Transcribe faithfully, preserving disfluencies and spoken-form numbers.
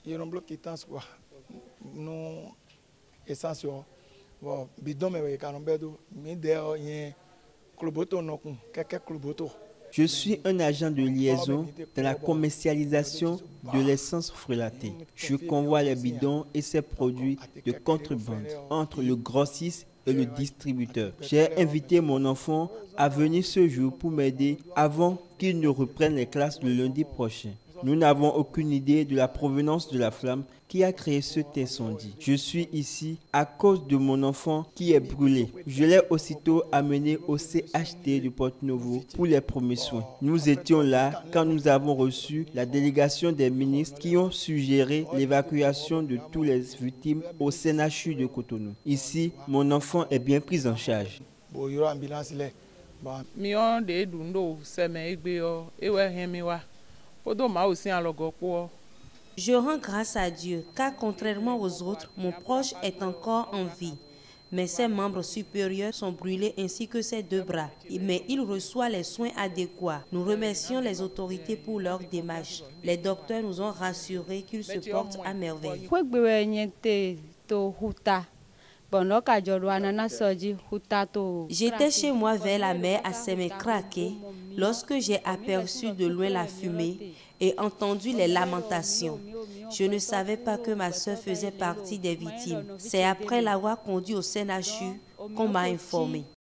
Je suis un agent de liaison dans la commercialisation de l'essence frelatée. Je convoie les bidons et ses produits de contrebande entre le grossiste et le distributeur. J'ai invité mon enfant à venir ce jour pour m'aider avant qu'il ne reprenne les classes le lundi prochain. Nous n'avons aucune idée de la provenance de la flamme qui a créé cet incendie. Je suis ici à cause de mon enfant qui est brûlé. Je l'ai aussitôt amené au C H D de Porto-Novo pour les premiers soins. Nous étions là quand nous avons reçu la délégation des ministres qui ont suggéré l'évacuation de toutes les victimes au C N H U de Cotonou. Ici, mon enfant est bien pris en charge. Je rends grâce à Dieu car contrairement aux autres, mon proche est encore en vie. Mais ses membres supérieurs sont brûlés ainsi que ses deux bras. Mais il reçoit les soins adéquats. Nous remercions les autorités pour leur démarche. Les docteurs nous ont rassurés qu'ils se portent à merveille. J'étais chez moi vers la mer à Sémé-Craqué lorsque j'ai aperçu de loin la fumée et entendu les lamentations. Je ne savais pas que ma soeur faisait partie des victimes. C'est après l'avoir conduit au C N H U qu'on m'a informé.